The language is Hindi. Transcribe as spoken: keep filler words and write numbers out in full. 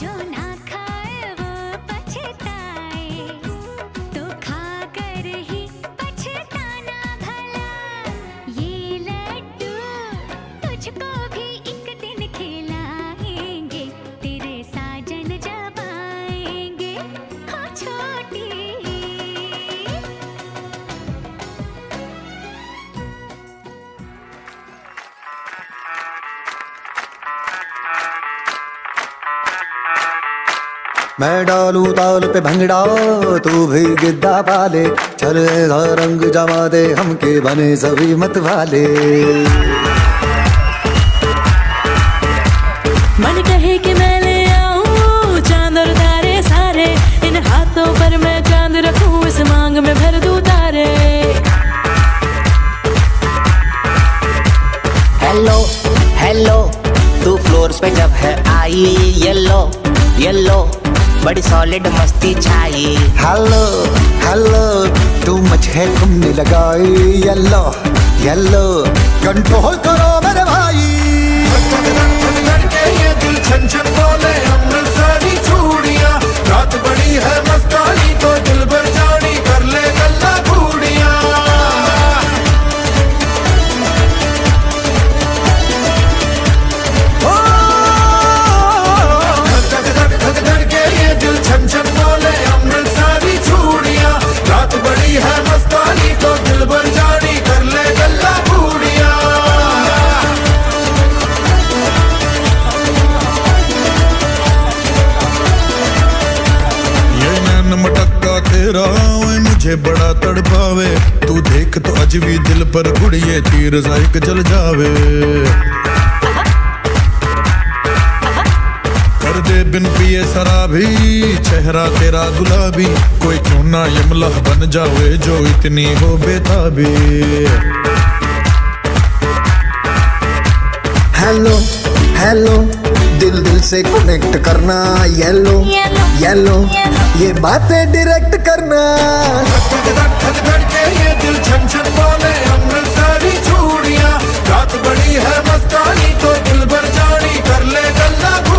जो ना खाए वो पछताए, तो खाकर ही पछताना भला। ये लड्डू तुझको भी एक दिन खिलाएंगे, तेरे साजन जब आएंगे हो छोटी। मैं डालू ताल पे भंगड़ा, तू भी गिद्दा पाले, चले रंग जमा दे हमके बने सभी मत वाले। मन कहे कि मैं ले आऊं चांद और तारे सारे, इन हाथों पर मैं चांद रखूं, इस मांग में भर दूं तारे। हेलो हेलो तू फ्लोर पे जब है आई, येलो येलो बड़ी सॉलिड मस्ती छाई। हेलो हेलो तू मच है तुमने लगाई, येलो येलो कंट्रोल करो मेरे भाई। ये दिल छन छन बोले अमृतसरी चूड़ियां, रात बड़ी है मस्तानी तो दिल भर जानी कर ले गल्ला घूड़ियां। छन छन बोले अमृतसरी चूड़ियां, रात बड़ी है मस्तानी तो दिल भर जानी कर ले गल्ला घूड़ियां। ये नैन मटक्का तेरा ओए मुझे बड़ा तड़पावे, तू देख तो अज भी दिल पर गुड़िए तीर साइक जल जावे। कर दे बिन पिए शराबी चेहरा तेरा गुलाबी, कोई क्यों ना यमला बन जावे जो इतनी हो बेताबी। हेलो हेलो दिल दिल से कनेक्ट करना, येलो येलो ये बातें डायरेक्ट करना। ये दिल छन छन बोले अमृतसरी चूड़ियां, रात बड़ी है मस्तानी तो दिल भर जानी कर ले गल्ला।